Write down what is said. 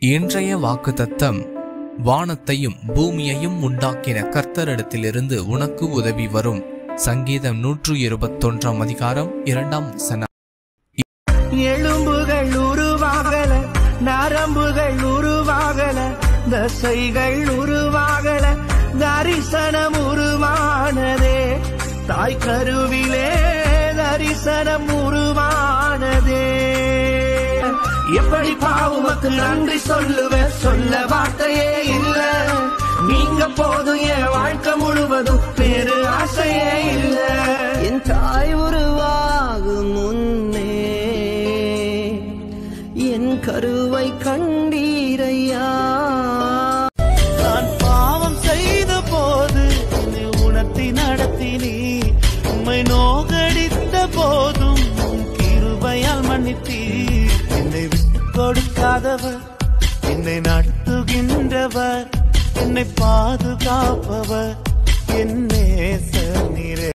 இன்றைய வாக்குத்தத்தம், வானத்தையும் பூமியையும் உண்டாக்கின கர்த்தரிடத்திலிருந்து உனக்கு உதவி வரும். சங்கீதம் 121 அதிகாரம் 2 வசனம். எலும்புகள் உருவாகல, நரம்புகள் உருவாகல, தசைகள் உருவாகல, தரிசனம் உருவானதே. தாய் கருவிலே தரிசனம் உருவானதே. எப்படி பாவுமக்கு நன்றி சொல்லுவேன், சொல்ல வார்த்தையே இல்ல. நீங்க போதும் என் வாழ்க்கை முழுவதும், வேறு ஆசையே இல்ல. என் தாய் உருவாகும் முன்னே என் கருவை கண்டீரையா. நான் பாவம் செய்த போது உணர்த்தி நடத்தினீ, உம்மை நோகடித்த போதும் கிருபையால் மன்னித்தீ. என்னை விட்டு கொடுக்காதவர், என்னை நடத்துகின்றவர், என்னை பாதுகாப்பவர், என் நேசர் நீரே.